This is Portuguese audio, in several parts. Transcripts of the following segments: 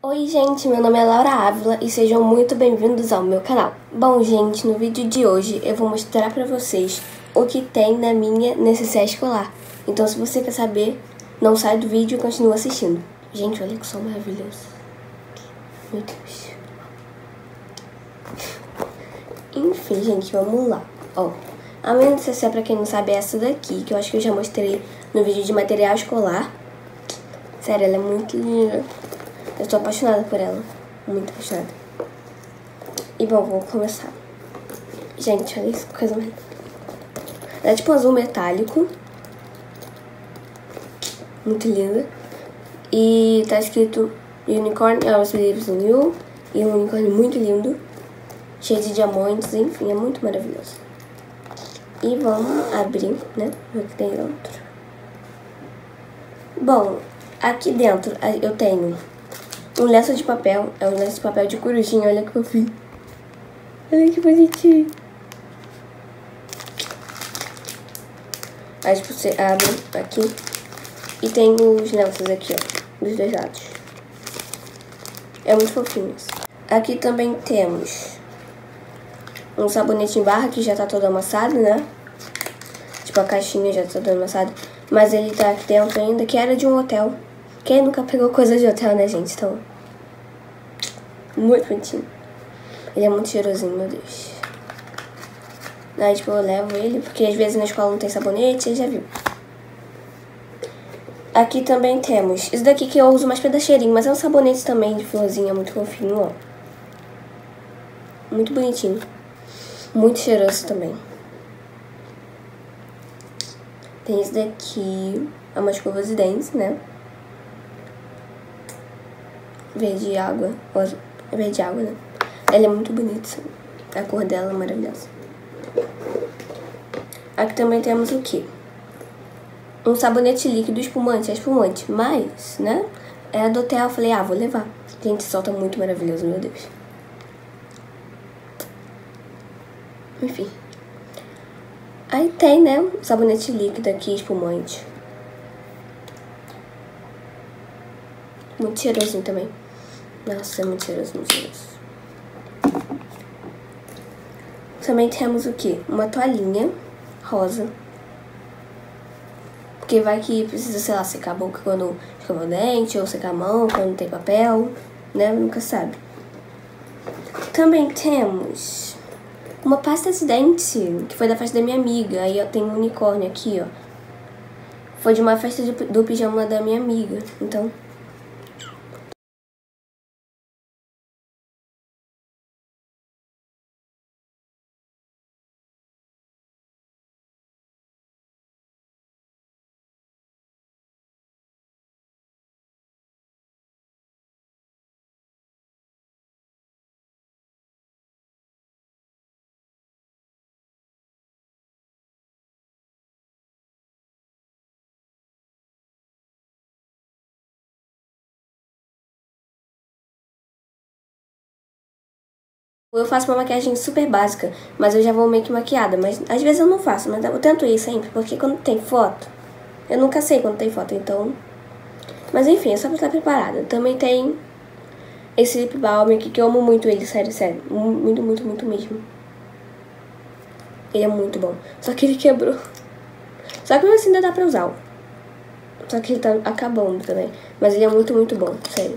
Oi gente, meu nome é Laura Ávila e sejam muito bem-vindos ao meu canal. Bom gente, no vídeo de hoje eu vou mostrar pra vocês o que tem na minha necessaire escolar. Então se você quer saber, não sai do vídeo e continua assistindo. Gente, olha que som maravilhoso. Meu Deus. Enfim, gente, vamos lá. Ó, a minha necessaire, pra quem não sabe, é essa daqui, que eu acho que eu já mostrei no vídeo de material escolar. Sério, ela é muito linda. Eu tô apaixonada por ela. Muito apaixonada. E bom, vou começar. Gente, olha isso, que coisa mais... Ela é tipo azul metálico. Muito linda. E tá escrito Unicorn, I was believes in you. E um unicórnio muito lindo. Cheio de diamantes, enfim, é muito maravilhoso. E vamos abrir, né? Ver o que tem dentro. Bom, aqui dentro eu tenho um lenço de papel, é um lenço de papel de corujinha, olha que fofinho. Olha que bonitinho. Aí você abre aqui e tem os lenços aqui, ó, dos dois lados. É muito fofinho isso. Aqui também temos um sabonete em barra que já tá todo amassado, né? Tipo, a caixinha já tá toda amassada. Mas ele tá aqui dentro ainda, que era de um hotel. Quem nunca pegou coisa de hotel, né, gente? Então, muito bonitinho. Ele é muito cheirosinho, meu Deus. Aí, tipo, eu levo ele, porque às vezes na escola não tem sabonete, você já viu. Aqui também temos isso daqui que eu uso mais pra dar cheirinho, mas é um sabonete também de florzinha, muito fofinho, ó. Muito bonitinho. Muito cheiroso também. Tem esse daqui, é uma escova de dente, né? Verde água, é verde água, né? Ela é muito bonita, a cor dela é maravilhosa. Aqui também temos o quê? Um sabonete líquido espumante, é espumante, mas, né? É do hotel, eu falei, vou levar. Gente, solta muito maravilhoso, meu Deus. Enfim. Aí tem, né, um sabonete líquido aqui, espumante. Muito cheirosinho também. Nossa, é muito cheiroso, muito cheiroso. Também temos o quê? Uma toalhinha rosa. Porque vai que precisa, sei lá, secar a boca quando escovar o dente, ou secar a mão quando não tem papel, né? Nunca sabe. Também temos uma pasta de dente, que foi da festa da minha amiga. Aí eu tenho um unicórnio aqui, ó. Foi de uma festa do pijama da minha amiga, então... Eu faço uma maquiagem super básica, mas eu já vou meio que maquiada. Mas às vezes eu não faço, mas eu tento ir sempre, porque quando tem foto, eu nunca sei quando tem foto, então... Mas enfim, é só pra estar preparada. Também tem esse lip balm aqui, que eu amo muito ele, sério, sério. Muito, muito, muito mesmo. Ele é muito bom. Só que ele quebrou. Só que mesmo assim ainda dá pra usar. Só que ele tá acabando também. Mas ele é muito, muito bom, sério.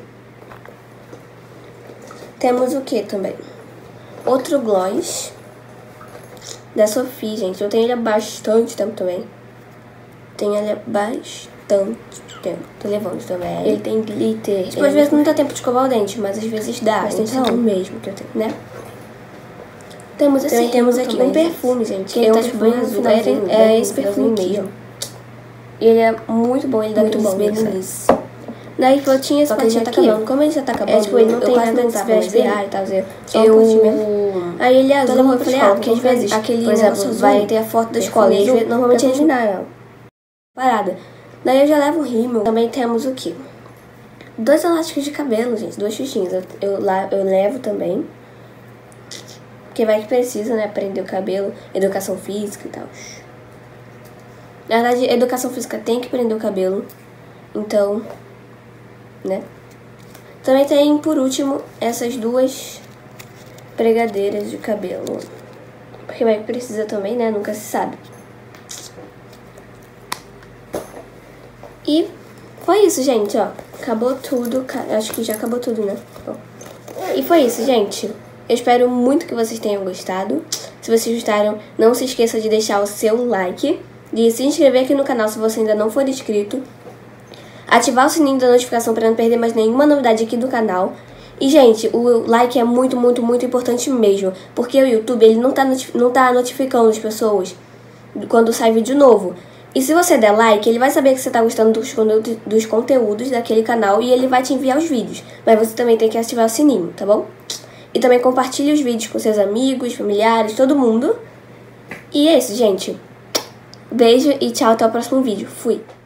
Temos o que também? Outro gloss da Sophie, gente. Eu tenho ele há bastante tempo também. Tenho ele há bastante tempo. Tô levando também. Ele tem glitter. Tipo, às vezes não dá tempo de escovar o dente, mas às vezes dá. Bastante tempo mesmo que eu tenho, né? Temos esse também temos aqui também, um perfume, gente. Que ele tá tipo bem azul. É esse perfume mesmo. E ele é muito bom. Ele dá muito bom, Babyliss. Daí que eu tinha esse potinho aqui, como ele já tá acabando, tipo, ele não tem nada de espirrar e tal, aí ele é azul, eu falei, porque às vezes aquele, por exemplo, vai ter a foto da escola, e normalmente eles não dão parada. Daí eu já levo o rímel. Também temos o quê? 2 elásticos de cabelo, gente, 2 xuxinhos, eu levo também, porque vai que precisa, né, prender o cabelo, educação física e tal. Na verdade, educação física tem que prender o cabelo, então... né? Também tem, por último, essas duas pregadeiras de cabelo. Porque vai que precisa também, né? Nunca se sabe. E foi isso, gente, ó. Acabou tudo. Acho que já acabou tudo, né? Bom. E foi isso, gente. Eu espero muito que vocês tenham gostado. Se vocês gostaram, não se esqueça de deixar o seu like, de se inscrever aqui no canal se você ainda não for inscrito, ativar o sininho da notificação para não perder mais nenhuma novidade aqui do canal. E, gente, o like é muito, muito, muito importante mesmo, porque o YouTube ele não tá notificando as pessoas quando sai vídeo novo. E se você der like, ele vai saber que você tá gostando dos conteúdos daquele canal e ele vai te enviar os vídeos. Mas você também tem que ativar o sininho, tá bom? E também compartilhe os vídeos com seus amigos, familiares, todo mundo. E é isso, gente. Beijo e tchau, até o próximo vídeo. Fui!